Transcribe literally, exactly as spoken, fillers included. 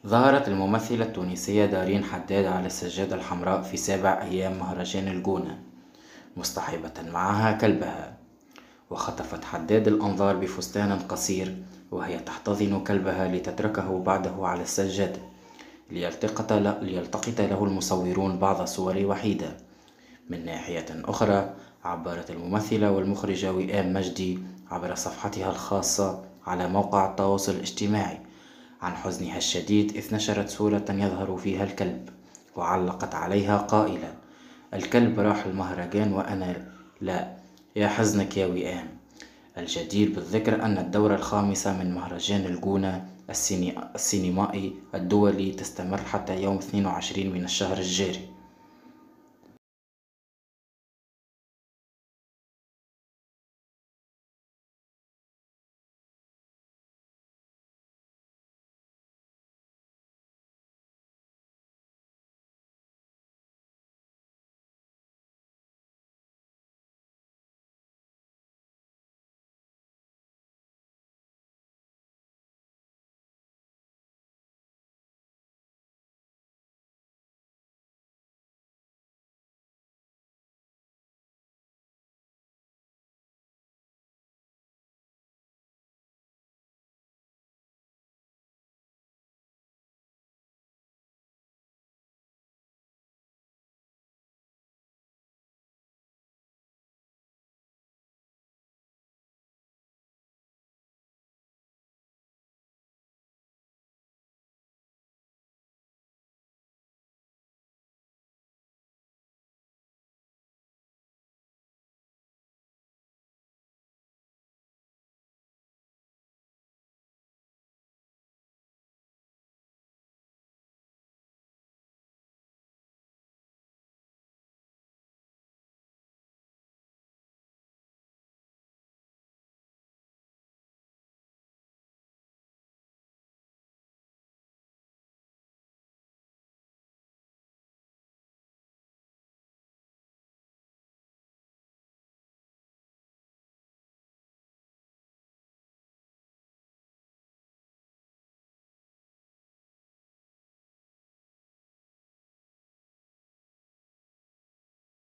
ظهرت الممثلة التونسية دارين حداد على السجادة الحمراء في سابع أيام مهرجان الجونة، مصطحبة معها كلبها. وخطفت حداد الأنظار بفستان قصير وهي تحتضن كلبها لتتركه بعده على السجادة، ليلتقط ل- ليلتقط له المصورون بعض صور وحيدة. من ناحية أخرى، عبرت الممثلة والمخرجة وئام مجدي عبر صفحتها الخاصة على موقع التواصل الاجتماعي عن حزنها الشديد، إذ نشرت صورة يظهر فيها الكلب، وعلقت عليها قائلة: الكلب راح المهرجان وأنا لا، يا حزنك يا وئام. الجدير بالذكر أن الدورة الخامسة من مهرجان الجونة السيني- السينمائي الدولي تستمر حتى يوم اثنين وعشرين من الشهر الجاري.